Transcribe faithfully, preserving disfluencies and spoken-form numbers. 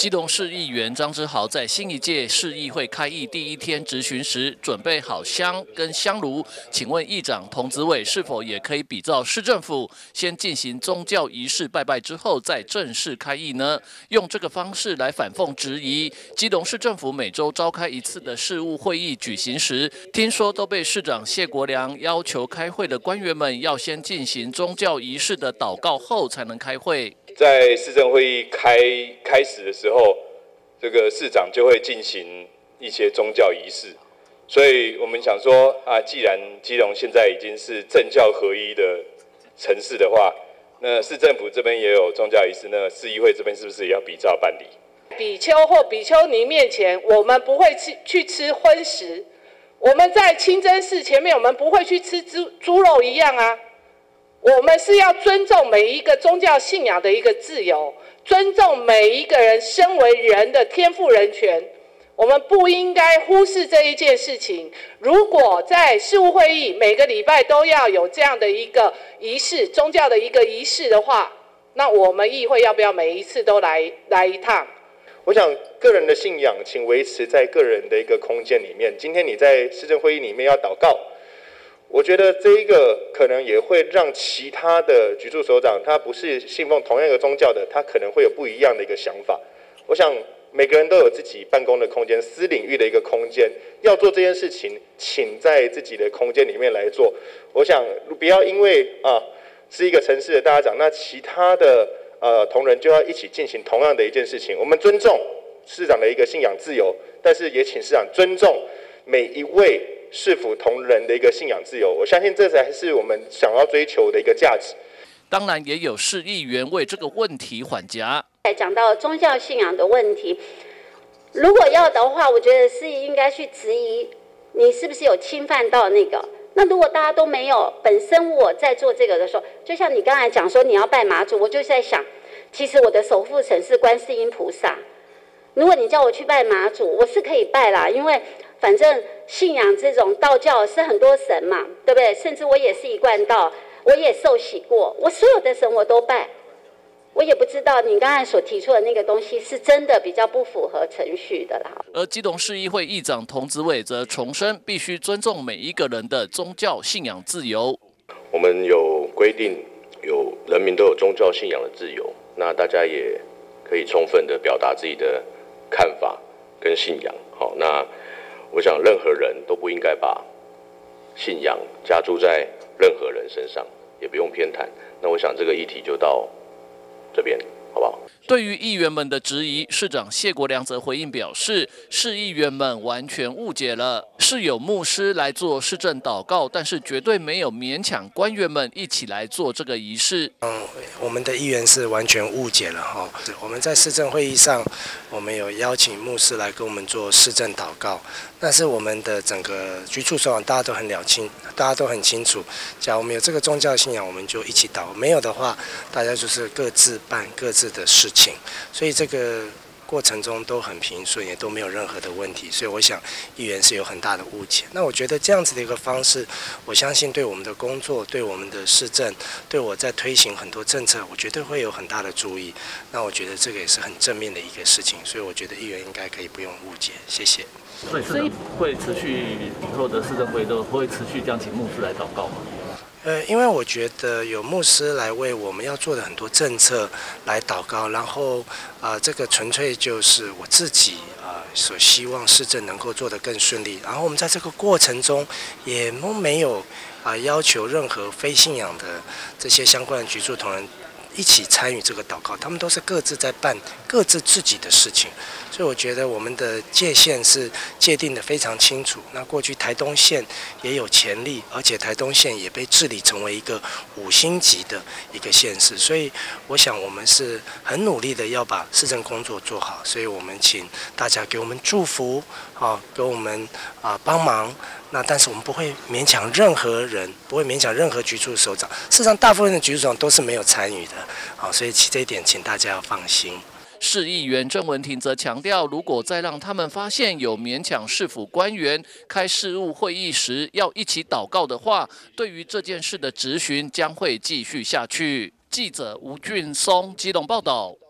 基隆市议员张之豪在新一届市议会开议第一天质询时，准备好香跟香炉。请问议长童子伟是否也可以比照市政府，先进行宗教仪式拜拜之后再正式开议呢？用这个方式来反讽质疑基隆市政府每周召开一次的事务会议举行时，听说都被市长谢国良要求开会的官员们要先进行宗教仪式的祷告后才能开会。 在市政会议开开始的时候，这个市长就会进行一些宗教仪式，所以我们想说啊，既然基隆现在已经是政教合一的城市的话，那市政府这边也有宗教仪式，那市议会这边是不是也要比照办理？ 比丘或比丘尼面前，我们不会去去吃荤食；我们在清真寺前面，我们不会去吃猪猪肉一样啊。 我们是要尊重每一个宗教信仰的一个自由，尊重每一个人身为人的天赋人权。我们不应该忽视这一件事情。如果在事务会议每个礼拜都要有这样的一个仪式，宗教的一个仪式的话，那我们议会要不要每一次都来来一趟？ 我想，个人的信仰，请维持在个人的一个空间里面。今天你在市政会议里面要祷告。 我觉得这一个可能也会让其他的局处首长，他不是信奉同样一个宗教的，他可能会有不一样的一个想法。我想每个人都有自己办公的空间、私领域的一个空间，要做这件事情，请在自己的空间里面来做。我想不要因为啊是一个城市的大家长，那其他的呃同仁就要一起进行同样的一件事情。我们尊重市长的一个信仰自由，但是也请市长尊重每一位 市府同仁的一个信仰自由，我相信这才是我们想要追求的一个价值。 当然，也有市议员为这个问题缓颊。 讲到宗教信仰的问题，如果要的话，我觉得是应该去质疑你是不是有侵犯到那个。那如果大家都没有，本身我在做这个的时候，就像你刚才讲说你要拜妈祖，我就在想，其实我的守护神是观世音菩萨。如果你叫我去拜妈祖，我是可以拜啦，因为 反正信仰这种道教是很多神嘛，对不对？甚至我也是一贯道，我也受洗过，我所有的神我都拜。我也不知道你刚才所提出的那个东西是真的比较不符合程序的啦。 而基隆市议会议长童子伟则重申，必须尊重每一个人的宗教信仰自由。 我们有规定，有人民都有宗教信仰的自由，那大家也可以充分的表达自己的看法跟信仰。好，那 我想，任何人都不应该把信仰加诸在任何人身上，也不用偏袒。那我想，这个议题就到这边，好不好？ 对于议员们的质疑，市长谢国良则回应表示，市议员们完全误解了，是有牧师来做市政祷告，但是绝对没有勉强官员们一起来做这个仪式。 嗯，我们的议员是完全误解了哈。我们在市政会议上，我们有邀请牧师来跟我们做市政祷告，但是我们的整个局处首长大家都很了清，大家都很清楚，假如我们有这个宗教信仰，我们就一起祷；没有的话，大家就是各自办各自的事情。 所以这个过程中都很平顺，也都没有任何的问题。所以我想议员是有很大的误解。那我觉得这样子的一个方式，我相信对我们的工作、对我们的市政、对我在推行很多政策，我绝对会有很大的注意。那我觉得这个也是很正面的一个事情。所以我觉得议员应该可以不用误解。谢谢。 所以市长会持续以后的市政会都会持续这样请牧师来祷告吗？ 呃，因为我觉得有牧师来为我们要做的很多政策来祷告，然后啊、呃，这个纯粹就是我自己啊、呃、所希望市政能够做得更顺利。然后我们在这个过程中也都没有啊、呃、要求任何非信仰的这些相关的局处同仁 一起参与这个祷告，他们都是各自在办各自自己的事情，所以我觉得我们的界限是界定得非常清楚。那过去台东县也有潜力，而且台东县也被治理成为一个五星级的一个县市，所以我想我们是很努力的要把市政工作做好，所以我们请大家给我们祝福，啊，给我们啊帮忙。 那但是我们不会勉强任何人，不会勉强任何局处首长。事实上，大部分的局处首长都是没有参与的，好，所以这一点请大家要放心。 市议员郑文婷则强调，如果再让他们发现有勉强市府官员开事务会议时要一起祷告的话，对于这件事的质询将会继续下去。记者吴俊松基隆报道。